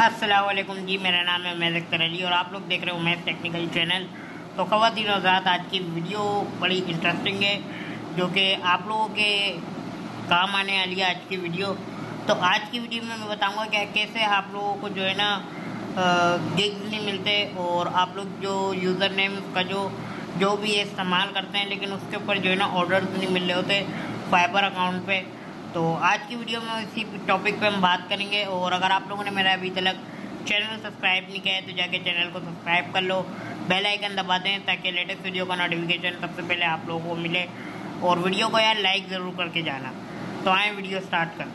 अस्सलाम वालेकुम जी, मेरा नाम है उमैर अख्तर अली और आप लोग देख रहे हो उमैर टेक्निकल चैनल। तो ख़वातीन और हज़रात, आज की वीडियो बड़ी इंटरेस्टिंग है जो कि आप लोगों के काम आने वाली है आज की वीडियो। तो आज की वीडियो में मैं बताऊंगा कि कैसे आप लोगों को जो है ना गिग्स नहीं मिलते और आप लोग जो यूज़र नेम का जो भी इस्तेमाल करते हैं लेकिन उसके ऊपर जो है ना ऑर्डर्स नहीं मिल रहे होते फाइबर अकाउंट पे। तो आज की वीडियो में इसी टॉपिक पे हम बात करेंगे। और अगर आप लोगों ने मेरा अभी तक चैनल सब्सक्राइब नहीं किया है तो जाके चैनल को सब्सक्राइब कर लो, बेल आइकन दबा दें ताकि लेटेस्ट वीडियो का नोटिफिकेशन सबसे पहले आप लोगों को मिले। और वीडियो को यार लाइक ज़रूर करके जाना। तो आए वीडियो स्टार्ट कर।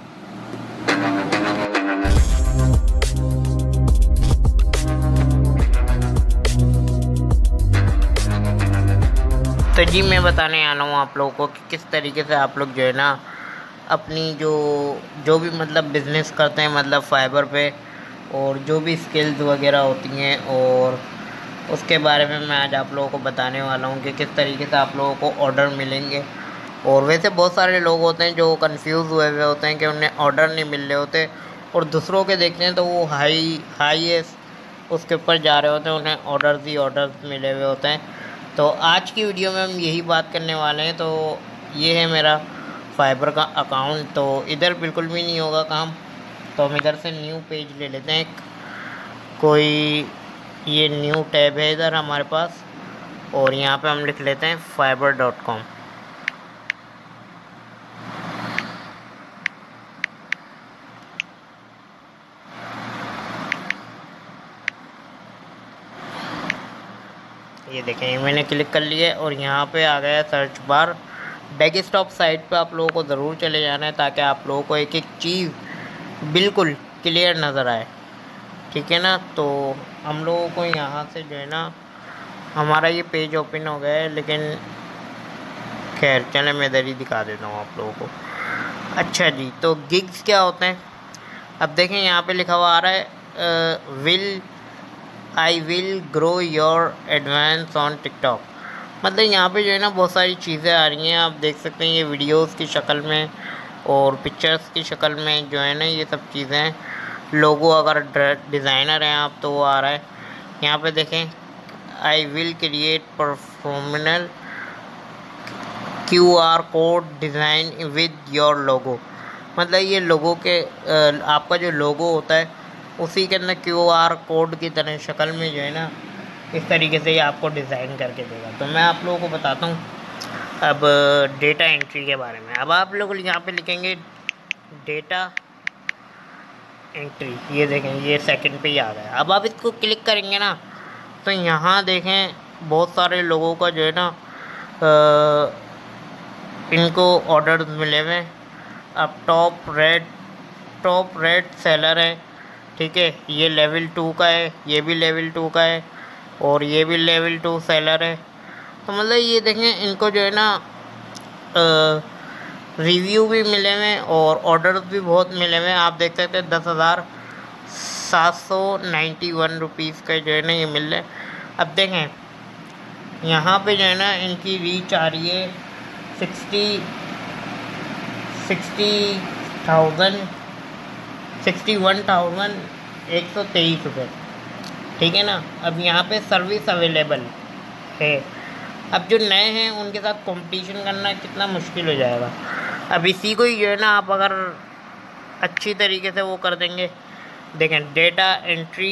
तो जी मैं बताने आना हूँ आप लोगों को कि किस तरीके से आप लोग जो है ना अपनी जो भी मतलब बिज़नेस करते हैं मतलब फाइबर पे, और जो भी स्किल्स वगैरह होती हैं और उसके बारे में मैं आज आप लोगों को बताने वाला हूँ कि किस तरीके से आप लोगों को ऑर्डर मिलेंगे। और वैसे बहुत सारे लोग होते हैं जो कंफ्यूज हुए हुए होते हैं कि उन्हें ऑर्डर नहीं मिल रहे होते और दूसरों के देखते हैं तो वो हाईएस्ट उसके ऊपर जा रहे होते हैं, उन्हें ऑर्डर्स मिले हुए होते हैं। तो आज की वीडियो में हम यही बात करने वाले हैं। तो ये है मेरा फाइबर का अकाउंट। तो इधर बिल्कुल भी नहीं होगा काम, तो हम इधर से न्यू पेज ले लेते हैं। कोई ये न्यू टैब है इधर हमारे पास और यहाँ पे हम लिख लेते हैं fiber.com। ये देखें मैंने क्लिक कर लिया और यहाँ पे आ गया सर्च बार। डेस्कटॉप साइट पे आप लोगों को ज़रूर चले जाना है ताकि आप लोगों को एक एक चीज़ बिल्कुल क्लियर नज़र आए, ठीक है ना। तो हम लोगों को यहाँ से जो है ना हमारा ये पेज ओपन हो गया है, लेकिन खैर चले मैं इधर ही दिखा देता हूँ आप लोगों को। अच्छा जी, तो गिग्स क्या होते हैं अब देखें। यहाँ पे लिखा हुआ आ रहा है I will grow your advance on TikTok. मतलब यहाँ पे जो है ना बहुत सारी चीज़ें आ रही हैं, आप देख सकते हैं ये वीडियोस की शक्ल में और पिक्चर्स की शक्ल में जो है ना ये सब चीज़ें। लोगो अगर डिज़ाइनर हैं आप तो वो आ रहा है यहाँ पे देखें। I will create professional QR code design with your logo. मतलब ये लोगो के आपका जो लोगो होता है उसी के अंदर QR कोड की तरह शक्ल में जो है ना इस तरीके से ये आपको डिज़ाइन करके देगा। तो मैं आप लोगों को बताता हूँ अब डेटा एंट्री के बारे में। अब आप लोग यहाँ पे लिखेंगे डेटा एंट्री, ये देखें ये सेकंड पे ही आ गया। अब आप इसको क्लिक करेंगे ना तो यहाँ देखें बहुत सारे लोगों का जो है ना इनको ऑर्डर्स मिले हुए। अब टॉप रेट सेलर है, ठीक है। ये लेवल 2 का है, ये भी लेवल 2 का है और ये भी लेवल 2 सेलर है। तो मतलब ये देखें इनको जो है ना रिव्यू भी मिले हुए और ऑर्डर्स भी बहुत मिले हुए। आप देख सकते हैं 10,791 रुपीज़ का जो है ना ये मिल रहा है। अब देखें यहाँ पे जो है ना इनकी रीच आ रही है 61,123 रुपये, ठीक है ना। अब यहाँ पे सर्विस अवेलेबल है। अब जो नए हैं उनके साथ कंपटीशन करना कितना मुश्किल हो जाएगा। अब इसी को ही जो है ना आप अगर अच्छी तरीके से वो कर देंगे। देखें डेटा एंट्री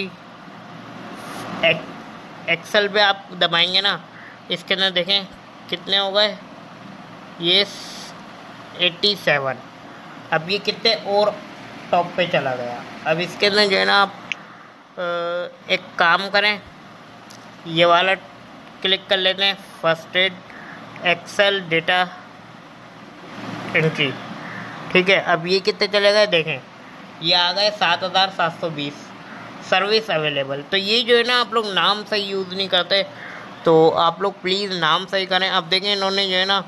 एक्सेल पे आप दबाएंगे ना, इसके अंदर देखें कितने हो गए, ये 87। अब ये कितने और टॉप पे चला गया। अब इसके अंदर जो है ना आप एक काम करें, ये वाला क्लिक कर लेते हैं first add excel data entry, ठीक है। अब ये कितने चले गए देखें, ये आ गए 7,720 सर्विस अवेलेबल। तो ये जो है ना आप लोग नाम सही यूज़ नहीं करते, तो आप लोग प्लीज़ नाम सही करें। अब देखें इन्होंने जो है ना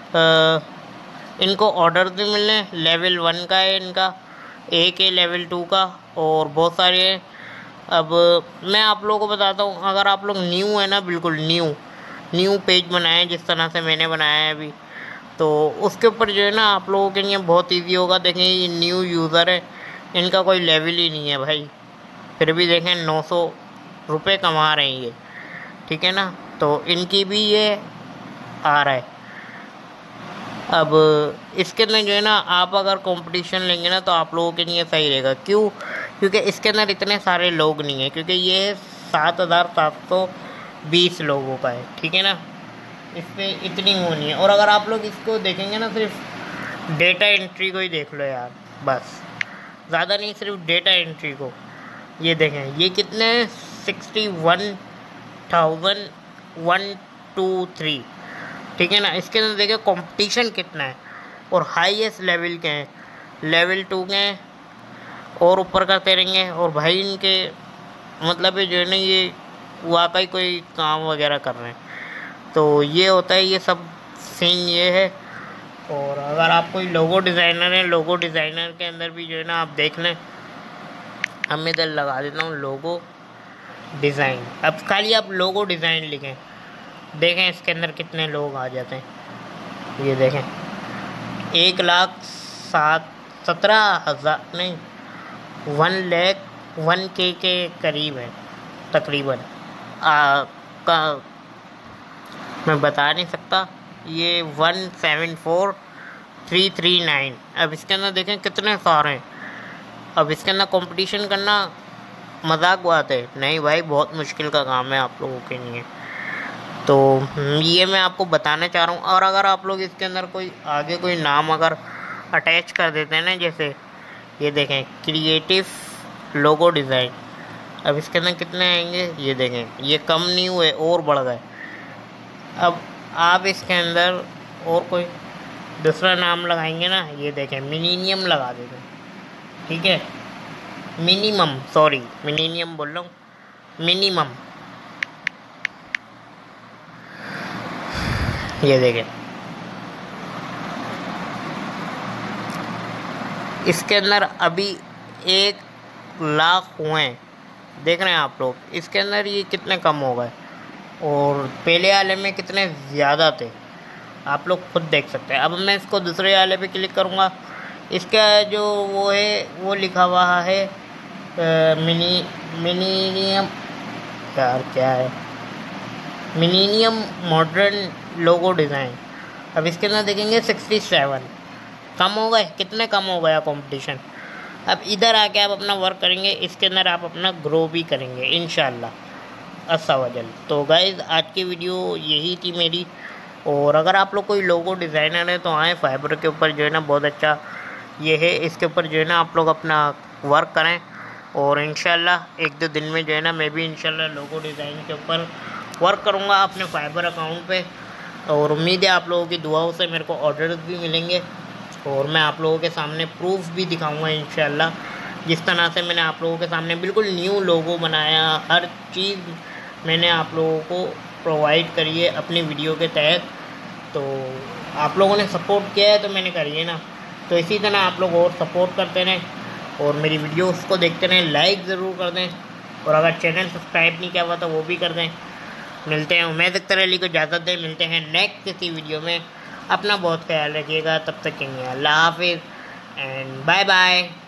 इनको ऑर्डर भी मिल रहे हैं। लेवल 1 का है इनका, एक है लेवल 2 का और बहुत सारे हैं। अब मैं आप लोगों को बताता हूँ, अगर आप लोग न्यू है ना बिल्कुल न्यू पेज बनाएं जिस तरह से मैंने बनाया है अभी, तो उसके ऊपर जो है ना आप लोगों के लिए बहुत इजी होगा। देखें ये न्यू यूज़र है, इनका कोई लेवल ही नहीं है भाई, फिर भी देखें 900 रुपये कमा रहे हैं ये, ठीक है ना। तो इनकी भी ये आ रहा है। अब इसके अंदर जो है ना, आप अगर कंपटीशन लेंगे ना तो आप लोगों के लिए सही रहेगा। क्यों? क्योंकि इसके अंदर इतने सारे लोग नहीं हैं, क्योंकि ये 7,720 लोगों का है, ठीक है ना। इस पर इतनी वो नहीं है। और अगर आप लोग इसको देखेंगे ना, सिर्फ डेटा एंट्री को ही देख लो यार, बस ज़्यादा नहीं, सिर्फ डेटा एंट्री को। ये देखें ये कितने 61,123, ठीक है ना। इसके अंदर देखें कंपटीशन कितना है और हाईएस्ट लेवल के हैं, लेवल 2 के हैं और ऊपर करते रहेंगे। और भाई इनके मतलब जो है ना, ये वाकई कोई काम वगैरह कर रहे हैं। तो ये होता है, ये सब सीन ये है। और अगर आप कोई लोगो डिज़ाइनर है, लोगो डिज़ाइनर के अंदर भी जो है ना आप देख लें, हम इधर लगा देता हूँ लोगो डिज़ाइन। अब खाली आप लोगो डिज़ाइन लिखें, देखें इसके अंदर कितने लोग आ जाते हैं। ये देखें 1,17,000 नहीं, 1,01,000 के करीब है तकरीबन। मैं बता नहीं सकता, ये 174,339। अब इसके अंदर देखें कितने सारे हैं। अब इसके अंदर कंपटीशन करना मजाक बात है नहीं भाई, बहुत मुश्किल का काम है आप लोगों के लिए। तो ये मैं आपको बताना चाह रहा हूँ। और अगर आप लोग इसके अंदर कोई आगे कोई नाम अगर अटैच कर देते हैं ना, जैसे ये देखें क्रिएटिव लोगो डिज़ाइन, अब इसके अंदर कितने आएंगे ये देखें, ये कम नहीं हुए और बढ़ गए। अब आप इसके अंदर और कोई दूसरा नाम लगाएंगे ना, ये देखें मिनीनियम लगा देते हैं, ठीक है, मिनिमम, सॉरी मिनीनियम बोल रहा हूँ, मिनिमम। ये देखें इसके अंदर अभी 1,00,000 हुए हैं, देख रहे हैं आप लोग। इसके अंदर ये कितने कम हो गए और पहले वाले में कितने ज़्यादा थे, आप लोग खुद देख सकते हैं। अब मैं इसको दूसरे वाले पे क्लिक करूँगा, इसका जो वो है वो लिखा हुआ है मिनीनियम, यार क्या है, मिनीनियम मॉडर्न लोगो डिज़ाइन। अब इसके अंदर देखेंगे 67 कम हो गए, कितने कम हो गया कंपटीशन। अब इधर आके आप अपना वर्क करेंगे, इसके अंदर आप अपना ग्रो भी करेंगे इंशाल्लाह अस्सा वजल। तो गाइज़ आज की वीडियो यही थी मेरी। और अगर आप लोग कोई लोगो डिज़ाइनर है तो आए, फाइबर के ऊपर जो है ना बहुत अच्छा ये है, इसके ऊपर जो है ना आप लोग अपना वर्क करें। और इंशाल्लाह 1-2 दिन में जो है ना मैं भी इंशाल्लाह लोगो डिज़ाइन के ऊपर वर्क करूँगा अपने फाइबर अकाउंट पे। और उम्मीद है आप लोगों की दुआओं से मेरे को ऑर्डर्स भी मिलेंगे और मैं आप लोगों के सामने प्रूफ भी दिखाऊंगा इंशाल्लाह। जिस तरह से मैंने आप लोगों के सामने बिल्कुल न्यू लोगो बनाया, हर चीज़ मैंने आप लोगों को प्रोवाइड करी है अपनी वीडियो के तहत। तो आप लोगों ने सपोर्ट किया है तो मैंने करी है ना, तो इसी तरह आप लोग और सपोर्ट करते रहें और मेरी वीडियोस को देखते रहें, लाइक ज़रूर कर दें। और अगर चैनल सब्सक्राइब नहीं किया हुआ तो वो भी कर दें। मिलते हैं, उम्मीद अख्तर अली को इजाज़त दें, मिलते हैं नेक्स्ट किसी वीडियो में। अपना बहुत ख्याल रखिएगा, तब तक के लिए अल्लाह हाफिज़ एंड बाय बाय।